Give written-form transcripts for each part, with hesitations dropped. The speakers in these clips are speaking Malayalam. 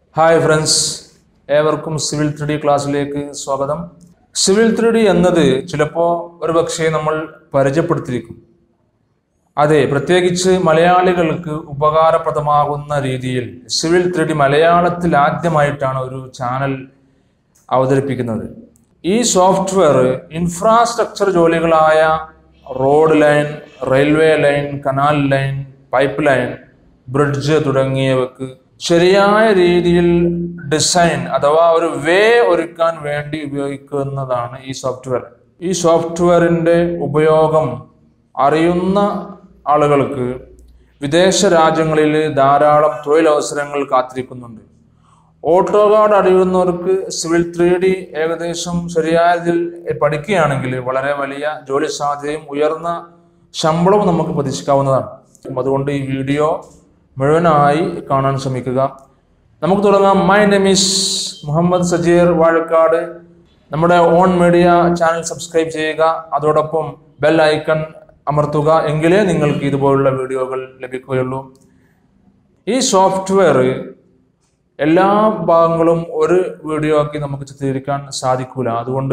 ഹായ് ഫ്രണ്ട്സ്, ഏവർക്കും സിവിൽ 3D ക്ലാസ്സിലേക്ക് സ്വാഗതം. സിവിൽ 3D എന്നത് ചിലപ്പോൾ ഒരുപക്ഷെ നമ്മൾ പരിചയപ്പെടുത്തിയിരിക്കും. അതെ, പ്രത്യേകിച്ച് മലയാളികൾക്ക് ഉപകാരപ്രദമാകുന്ന രീതിയിൽ സിവിൽ 3D മലയാളത്തിൽ ആദ്യമായിട്ടാണ് ഒരു ചാനൽ അവതരിപ്പിക്കുന്നത്. ഈ സോഫ്റ്റ്വെയർ ഇൻഫ്രാസ്ട്രക്ചർ ജോലികളായ road line, railway line, canal line, pipe line, bridge തുടങ്ങിയവക്ക് ശരിയായ രീതിയിൽ ഡിസൈൻ അഥവാ ഒരു വേ ഒരുക്കാൻ വേണ്ടി ഉപയോഗിക്കുന്നതാണ് ഈ സോഫ്റ്റ്വെയർ. ഈ സോഫ്റ്റ്വെയറിൻ്റെ ഉപയോഗം അറിയുന്ന ആളുകൾക്ക് വിദേശ രാജ്യങ്ങളിൽ ധാരാളം തൊഴിലവസരങ്ങൾ കാത്തിരിക്കുന്നുണ്ട്. ഓട്ടോകാഡ് അറിയുന്നവർക്ക് സിവിൽ 3D ഏകദേശം ശരിയായതിൽ പഠിക്കുകയാണെങ്കിൽ വളരെ വലിയ ജോലി സാധ്യതയും ഉയർന്ന ശമ്പളവും നമുക്ക് പ്രതീക്ഷിക്കാവുന്നതാണ്. അതുകൊണ്ട് ഈ വീഡിയോ മുഴുവനായി കാണാൻ ശ്രമിക്കുക. നമുക്ക് തുടങ്ങാം. My name is Muhammad Sajeer Vazhakkad. നമ്മുടെ ഓൺ മീഡിയ ചാനൽ സബ്സ്ക്രൈബ് ചെയ്യുക, അതോടൊപ്പം ബെൽ ഐക്കൺ അമർത്തുക. എങ്കിലേ നിങ്ങൾക്ക് ഇതുപോലുള്ള വീഡിയോകൾ ലഭിക്കുകയുള്ളൂ. ഈ സോഫ്റ്റ്വെയർ എല്ലാ ഭാഗങ്ങളും ഒരു വീഡിയോ ആക്കി നമുക്ക് ചിത്രീകരിക്കാൻ സാധിക്കൂല. അതുകൊണ്ട്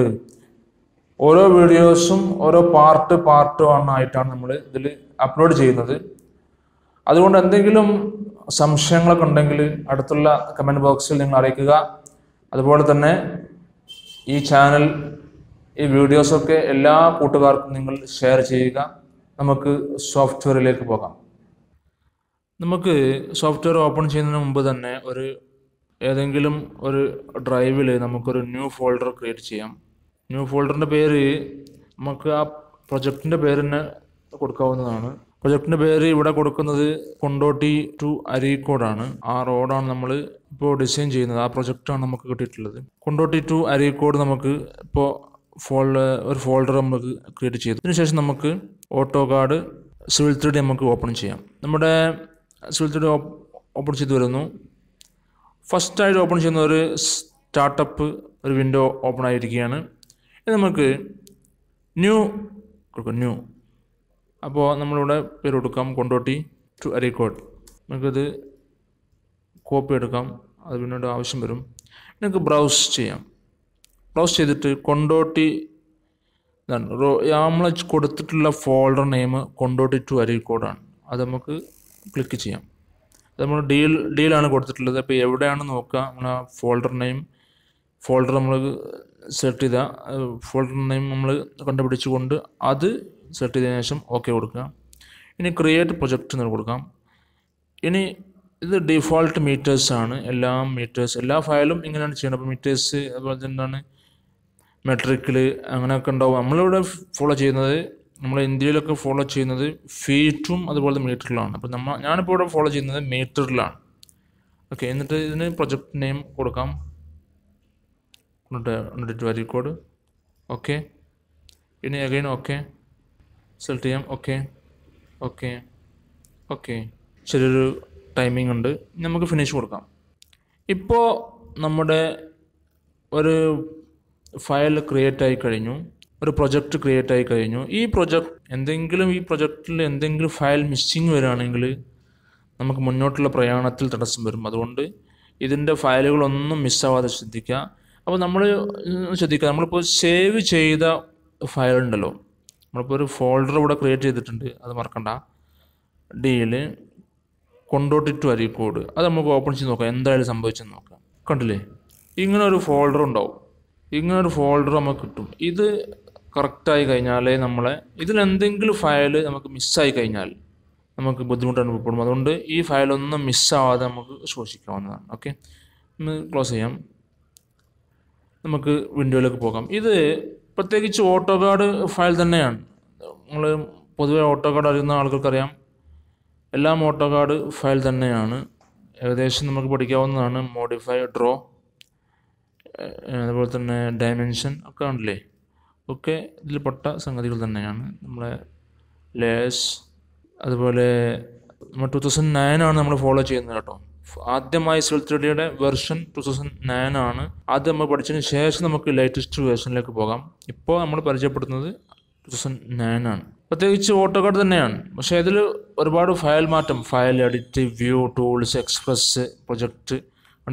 ഓരോ വീഡിയോസും ഓരോ പാർട്ടായിട്ടാണ് നമ്മൾ ഇതിൽ അപ്ലോഡ് ചെയ്യുന്നത്. അതുകൊണ്ട് എന്തെങ്കിലും സംശയങ്ങളൊക്കെ ഉണ്ടെങ്കിൽ അടുത്തുള്ള കമൻറ്റ് ബോക്സിൽ നിങ്ങൾ അറിയിക്കുക. അതുപോലെ തന്നെ ഈ ചാനൽ, ഈ വീഡിയോസൊക്കെ എല്ലാ കൂട്ടുകാർക്കും നിങ്ങൾ ഷെയർ ചെയ്യുക. നമുക്ക് സോഫ്റ്റ്വെയറിലേക്ക് പോകാം. നമുക്ക് സോഫ്റ്റ്വെയർ ഓപ്പൺ ചെയ്യുന്നതിന് മുമ്പ് തന്നെ ഏതെങ്കിലും ഒരു ഡ്രൈവിൽ നമുക്കൊരു ന്യൂ ഫോൾഡർ ക്രിയേറ്റ് ചെയ്യാം. ന്യൂ ഫോൾഡറിൻ്റെ പേര് നമുക്ക് ആ പ്രൊജക്റ്റിൻ്റെ പേര് തന്നെ കൊടുക്കാവുന്നതാണ്. പ്രൊജക്റ്റിൻ്റെ പേര് ഇവിടെ കൊടുക്കുന്നത് കൊണ്ടോട്ടി ടു അരീക്കോടാണ്. ആ റോഡാണ് നമ്മൾ ഇപ്പോൾ ഡിസൈൻ ചെയ്യുന്നത്. ആ പ്രൊജക്റ്റാണ് നമുക്ക് കിട്ടിയിട്ടുള്ളത്. കൊണ്ടോട്ടി ടു അരീക്കോട് നമുക്ക് ഇപ്പോൾ ഒരു ഫോൾഡർ നമുക്ക് ക്രിയേറ്റ് ചെയ്തു. അതിനുശേഷം നമുക്ക് ഓട്ടോകാഡ് സിവിൽ 3D നമുക്ക് ഓപ്പൺ ചെയ്യാം. നമ്മുടെ സിവിൽ 3D ഓപ്പൺ ചെയ്ത് വരുന്നു. ഫസ്റ്റായിട്ട് ഓപ്പൺ ചെയ്യുന്ന ഒരു സ്റ്റാർട്ടപ്പ് ഒരു വിൻഡോ ഓപ്പൺ ആയിരിക്കുകയാണ്. ഇത് നമുക്ക് ന്യൂ കൊടുക്കാം. ന്യൂ അപ്പോൾ നമ്മളിവിടെ പേര് കൊടുക്കാം കൊണ്ടോട്ടി ടു അരീക്കോട്. നമുക്കിത് കോപ്പി എടുക്കാം, അത് പിന്നീട് ആവശ്യം വരും. നമുക്ക് ബ്രൗസ് ചെയ്യാം. ബ്രൗസ് ചെയ്തിട്ട് കൊണ്ടോട്ടി നമ്മൾ കൊടുത്തിട്ടുള്ള ഫോൾഡർ നെയിം കൊണ്ടോട്ടി ടു അരീക്കോടാണ്. അത് നമുക്ക് ക്ലിക്ക് ചെയ്യാം. അത് നമ്മൾ ഡീലാണ് കൊടുത്തിട്ടുള്ളത്. അപ്പോൾ എവിടെയാണ് നോക്കുക, നമ്മൾ ആ ഫോൾഡർ നമ്മൾ സെലക്ട് ചെയ്താൽ ഫോൾഡർ നെയിം നമ്മൾ കണ്ടുപിടിച്ചുകൊണ്ട് അത് സെലക്ട് ചെയ്തതിനു ശേഷം ഓക്കെ കൊടുക്കുക. ഇനി ക്രിയേറ്റ് പ്രൊജക്റ്റ് എന്ന് കൊടുക്കാം. ഇനി ഇത് ഡിഫോൾട്ട് മീറ്റേഴ്സാണ്. എല്ലാ ഫയലും ഇങ്ങനെയാണ് ചെയ്യുന്നത്. അപ്പോൾ മീറ്റേഴ്സ്, അതുപോലെ തന്നെ മെട്രിക്കിൽ അങ്ങനെയൊക്കെ ഉണ്ടാവും. നമ്മളിവിടെ ഫോളോ ചെയ്യുന്നത്, നമ്മൾ ഇന്ത്യയിലൊക്കെ ഫോളോ ചെയ്യുന്നത് ഫീറ്റും അതുപോലെ മീറ്ററിലാണ്. അപ്പോൾ ഞാനിപ്പോൾ ഇവിടെ ഫോളോ ചെയ്യുന്നത് മീറ്ററിലാണ്. ഓക്കെ, എന്നിട്ട് ഇതിന് പ്രൊജക്റ്റ് നെയിം കൊടുക്കാം. അരീക്കോട്. ഓക്കെ, ഇനി അഗൈൻ ഓക്കെ സെലക്ട് ചെയ്യാം. ഓക്കെ ചെറിയൊരു ടൈമിംഗ് ഉണ്ട്. നമുക്ക് ഫിനിഷ് കൊടുക്കാം. ഇപ്പോൾ നമ്മുടെ ഒരു ഫയൽ ക്രിയേറ്റ് ആയി കഴിഞ്ഞു, ഒരു പ്രൊജക്റ്റ് ക്രിയേറ്റ് ആയി കഴിഞ്ഞു. ഈ പ്രൊജക്റ്റിൽ എന്തെങ്കിലും ഫയൽ മിസ്സിങ് വരികയാണെങ്കിൽ നമുക്ക് മുന്നോട്ടുള്ള പ്രയാണത്തിൽ തടസ്സം വരും. അതുകൊണ്ട് ഇതിൻ്റെ ഫയലുകളൊന്നും മിസ്സാവാതെ ശ്രദ്ധിക്കുക. അപ്പോൾ നമ്മൾ ശ്രദ്ധിക്കുക, നമ്മളിപ്പോൾ സേവ് ചെയ്ത ഫയൽ ഉണ്ടല്ലോ, നമ്മളിപ്പോൾ ഒരു ഫോൾഡർ ഇവിടെ ക്രിയേറ്റ് ചെയ്തിട്ടുണ്ട്, അത് മറക്കണ്ട. ഡിയിൽ കൊണ്ടോട്ടി ടു അരീക്കോട്, അത് നമുക്ക് ഓപ്പൺ ചെയ്ത് നോക്കാം എന്തായാലും സംഭവിച്ചെന്ന് നോക്കാം. കണ്ടില്ലേ, ഇങ്ങനെ ഒരു ഫോൾഡർ ഉണ്ടാവും. ഇങ്ങനൊരു ഫോൾഡർ നമുക്ക് കിട്ടും. ഇത് കറക്റ്റായി കഴിഞ്ഞാലേ ഇതിലെന്തെങ്കിലും ഫയൽ നമുക്ക് മിസ്സായി കഴിഞ്ഞാൽ നമുക്ക് ബുദ്ധിമുട്ട് അനുഭവപ്പെടും. അതുകൊണ്ട് ഈ ഫയലൊന്നും മിസ്സാവാതെ നമുക്ക് സൂക്ഷിക്കാവുന്നതാണ്. ഓക്കെ, ഒന്ന് ക്ലോസ് ചെയ്യാം. നമുക്ക് വിൻഡോയിലേക്ക് പോകാം. ഇത് പ്രത്യേകിച്ച് ഓട്ടോകാഡ് ഫയൽ തന്നെയാണ്. നമ്മൾ പൊതുവെ ഓട്ടോകാഡ് അറിയുന്ന ആൾക്കാർക്കറിയാം, എല്ലാം ഓട്ടോകാഡ് ഫയൽ തന്നെയാണ്. ഏകദേശം നമുക്ക് പഠിക്കാവുന്നതാണ്. മോഡിഫൈ, ഡ്രോ, അതുപോലെ തന്നെ ഡയമെൻഷൻ ഒക്കെ ഉണ്ടല്ലേ, ഒക്കെ ഇതിൽപ്പെട്ട സംഗതികൾ തന്നെയാണ്. നമ്മളെ ലേയേഴ്സ്, അതുപോലെ നമ്മൾ 2009 നമ്മൾ ഫോളോ ചെയ്യുന്നത് കേട്ടോ. ആദ്യമായി സിവിൽ 3Dയുടെ വെർഷൻ 2009 ആദ്യം നമ്മൾ പഠിച്ചതിന് ശേഷം നമുക്ക് ലേറ്റസ്റ്റ് വേർഷനിലേക്ക് പോകാം. ഇപ്പോൾ നമ്മൾ പരിചയപ്പെടുത്തുന്നത് 2009 പ്രത്യേകിച്ച് ഓട്ടോകാഡ് തന്നെയാണ്. പക്ഷേ ഇതിൽ ഒരുപാട് ഫയൽ മാറ്റം, file edit, view, tools, express, project ഉണ്ടല്ലേ,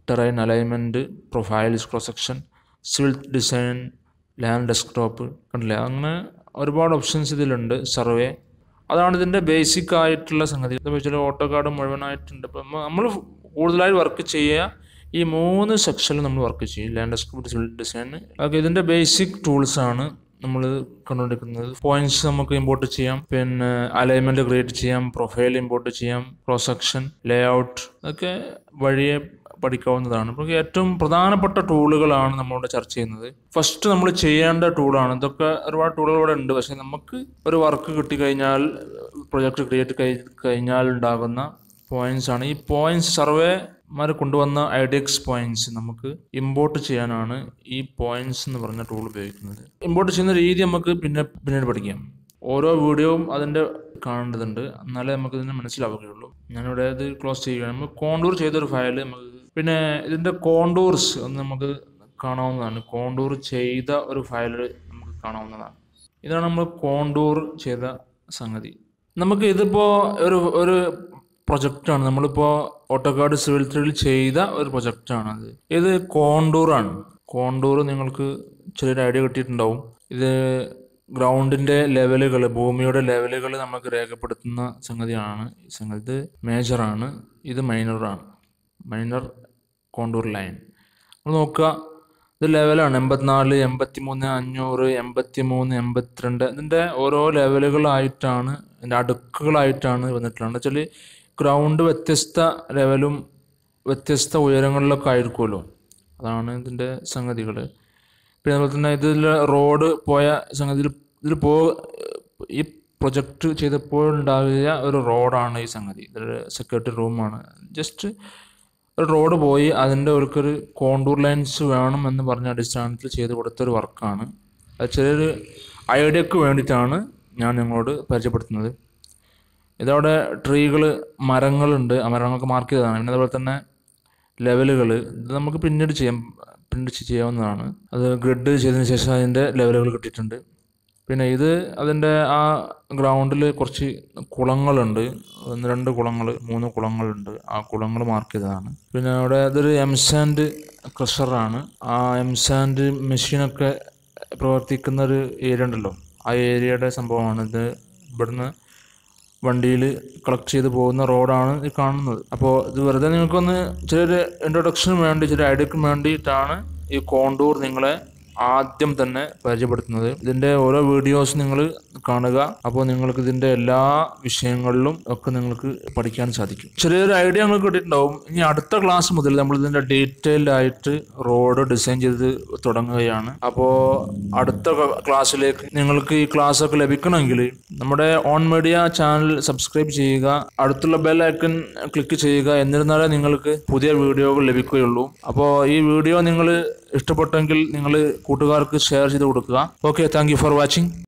terrain alignment, profiles, cross section, civil design, land desktop, കണ്ടില്ലേ? അങ്ങനെ ഒരുപാട് ഓപ്ഷൻസ് ഇതിലുണ്ട്. സർവേ, അതാണ് ഇതിൻ്റെ ബേസിക് ആയിട്ടുള്ള സംഗതി. ഇതെന്ന് വെച്ചാൽ ഓട്ടോകാഡ് മുഴുവനായിട്ടുണ്ട്. ഇപ്പം നമ്മൾ കൂടുതലായി വർക്ക് ചെയ്യുക ഈ 3 സെക്ഷനിൽ നമ്മൾ വർക്ക് ചെയ്യും. Land desktop, civil design. Okay, ഇതിൻ്റെ ബേസിക് ടൂൾസാണ് നമ്മൾ കണ്ടുകൊണ്ടിരിക്കുന്നത്. പോയിന്റ്സ് നമുക്ക് ഇമ്പോർട്ട് ചെയ്യാം, പിന്നെ അലൈൻമെന്റ് ക്രിയേറ്റ് ചെയ്യാം, പ്രൊഫൈൽ ഇമ്പോർട്ട് ചെയ്യാം, ക്രോസ് സെക്ഷൻ, ലേ ഔട്ട്, ഒക്കെ വഴിയെ പഠിക്കാവുന്നതാണ്. അപ്പോൾ ഏറ്റവും പ്രധാനപ്പെട്ട ടൂളുകളാണ് നമ്മളിവിടെ ചർച്ച ചെയ്യുന്നത്. ഫസ്റ്റ് നമ്മൾ ചെയ്യേണ്ട ടൂളാണ് ഇതൊക്കെ. ഒരുപാട് ടൂളുകൾ ഇവിടെ ഉണ്ട്, പക്ഷെ നമുക്ക് ഒരു വർക്ക് കിട്ടിക്കഴിഞ്ഞാൽ, പ്രൊജക്ട് ക്രിയേറ്റ് കഴിഞ്ഞാൽ ഉണ്ടാകുന്ന പോയിന്റ്സ് ആണ്. ഈ പോയിന്റ്സ് സർവേമാർ കൊണ്ടുവന്ന ഐഡിയക്സ് പോയിന്റ്സ് നമുക്ക് ഇമ്പോർട്ട് ചെയ്യാനാണ് ഈ പോയിന്റ്സ് എന്ന് പറഞ്ഞ ടൂൾ ഉപയോഗിക്കുന്നത്. ഇമ്പോർട്ട് ചെയ്യുന്ന രീതി നമുക്ക് പിന്നീട് പഠിക്കാം. ഓരോ വീഡിയോയും അതിൻ്റെ കാണേണ്ടതുണ്ട്, എന്നാലേ നമുക്ക് ഇതിനെ മനസ്സിലാവുകയുള്ളൂ. ഞാനിവിടെ ഇത് ക്ലോസ് ചെയ്യുകയാണ്. നമുക്ക് കോണ്ടൂർ ചെയ്തൊരു ഫയൽ നമുക്ക്, പിന്നെ ഇതിൻ്റെ കോണ്ടൂർസ് ഒന്ന് നമുക്ക് കാണാവുന്നതാണ്. കോണ്ടൂർ ചെയ്ത ഒരു ഫയൽ നമുക്ക് കാണാവുന്നതാണ്. ഇതാണ് നമ്മൾ കോണ്ടൂർ ചെയ്ത സംഗതി. നമുക്ക് ഇതിപ്പോൾ ഒരു പ്രൊജക്റ്റാണ്. നമ്മളിപ്പോൾ ഓട്ടോകാഡ് സിവിൽ 3 ചെയ്ത ഒരു പ്രൊജക്റ്റാണത്. ഇത് കോണ്ടൂറാണ്. കോണ്ടൂർ നിങ്ങൾക്ക് ചെറിയൊരു ഐഡിയ കിട്ടിയിട്ടുണ്ടാവും. ഇത് ഗ്രൗണ്ടിൻ്റെ ലെവലുകൾ, ഭൂമിയുടെ ലെവലുകൾ നമുക്ക് രേഖപ്പെടുത്തുന്ന സംഗതിയാണ്. ഈ സംഗതി ഇത് മേജറാണ്, ഇത് മൈനറാണ്. മൈനർ കോണ്ടൂർ ലൈൻ നമ്മൾ നോക്കുക. ഇത് ലെവലാണ് 84, 83, 500, 83, 82. ഇതിൻ്റെ ഓരോ ലെവലുകളായിട്ടാണ്, ഇതിൻ്റെ അടുക്കുകളായിട്ടാണ് വന്നിട്ടുള്ളത്. വെച്ചാൽ ഗ്രൗണ്ട് വ്യത്യസ്ത ലെവലും വ്യത്യസ്ത ഉയരങ്ങളിലൊക്കെ ആയിരിക്കുമല്ലോ, അതാണ് ഇതിൻ്റെ സംഗതികൾ. പിന്നെ അതുപോലെ തന്നെ ഇതിൽ റോഡ് പോയ സംഗതി, ഈ പ്രൊജക്റ്റ് ചെയ്തപ്പോൾ ഉണ്ടാകിയ ഒരു റോഡാണ് ഈ സംഗതി. ഇതൊരു സെക്യൂരിറ്റി റൂമാണ്. ജസ്റ്റ് ഒരു റോഡ് പോയി അതിൻ്റെ ഒരു കോണ്ടൂർ ലൈൻസ് വേണം എന്ന് പറഞ്ഞ അടിസ്ഥാനത്തിൽ ചെയ്ത് കൊടുത്തൊരു വർക്കാണ്. അത് ചെറിയൊരു ഐഡിയക്ക് വേണ്ടിയിട്ടാണ് ഞാൻ നിങ്ങളോട് പരിചയപ്പെടുത്തുന്നത്. ഇതവിടെ ട്രീകൾ, മരങ്ങളുണ്ട്, ആ മരങ്ങളൊക്കെ മാർക്ക് ചെയ്തതാണ്. പിന്നെ അതുപോലെ തന്നെ ലെവലുകൾ, ഇത് നമുക്ക് പിന്നീട് ചെയ്യാവുന്നതാണ്. അത് ഗ്രിഡ് ചെയ്തതിന് ശേഷം അതിൻ്റെ ലെവലുകൾ കിട്ടിയിട്ടുണ്ട്. പിന്നെ ഇത് അതിൻ്റെ ആ ഗ്രൗണ്ടിൽ കുറച്ച് കുളങ്ങളുണ്ട്, 2 കുളങ്ങൾ 3 കുളങ്ങളുണ്ട്. ആ കുളങ്ങൾ മാർക്ക് ചെയ്തതാണ്. പിന്നെ അവിടെ ഇതൊരു എംസാൻഡ് ക്രഷറാണ്. ആ എംസാൻഡ് മെഷീനൊക്കെ പ്രവർത്തിക്കുന്ന ഒരു ഏരിയ ഉണ്ടല്ലോ, ആ ഏരിയയുടെ സംഭവമാണ് ഇത്. ഇവിടുന്ന് വണ്ടിയിൽ കളക്ട് ചെയ്ത് പോകുന്ന റോഡാണ് ഈ കാണുന്നത്. അപ്പോൾ ഇത് വെറുതെ നിങ്ങൾക്കൊന്ന് ചെറിയൊരു ഇൻട്രൊഡക്ഷന് വേണ്ടി, ചെറിയ ഐഡിയക്ക് വേണ്ടിയിട്ടാണ് ഈ കോണ്ടൂർ നിങ്ങളെ ആദ്യം തന്നെ പരിചയപ്പെടുത്തുന്നത്. ഇതിൻ്റെ ഓരോ വീഡിയോസ് നിങ്ങൾ കാണുക. അപ്പോൾ നിങ്ങൾക്ക് ഇതിൻ്റെ എല്ലാ വിഷയങ്ങളിലും ഒക്കെ നിങ്ങൾക്ക് പഠിക്കാൻ സാധിക്കും. ചെറിയൊരു ഐഡിയ നിങ്ങൾക്ക് കിട്ടിയിട്ടുണ്ടാവും. ഇനി അടുത്ത ക്ലാസ് മുതൽ നമ്മൾ ഇതിൻ്റെ ഡീറ്റെയിൽഡ് ആയിട്ട് റോഡ് ഡിസൈൻ ചെയ്ത് തുടങ്ങുകയാണ്. അപ്പോൾ അടുത്ത ക്ലാസ്സിലേക്ക് നിങ്ങൾക്ക് ഈ ക്ലാസ് ഒക്കെ ലഭിക്കണമെങ്കിൽ നമ്മുടെ ഓൺ മീഡിയ ചാനൽ സബ്സ്ക്രൈബ് ചെയ്യുക, അടുത്തുള്ള ബെൽ ഐക്കൺ ക്ലിക്ക് ചെയ്യുക. എന്നിരുന്നാലേ നിങ്ങൾക്ക് പുതിയ വീഡിയോകൾ ലഭിക്കുകയുള്ളൂ. അപ്പോൾ ഈ വീഡിയോ നിങ്ങൾ ഇഷ്ടപ്പെട്ടെങ്കിൽ നിങ്ങൾ കൂട്ടുകാർക്ക് ഷെയർ ചെയ്ത് കൊടുക്കുക. Okay, thank you for watching.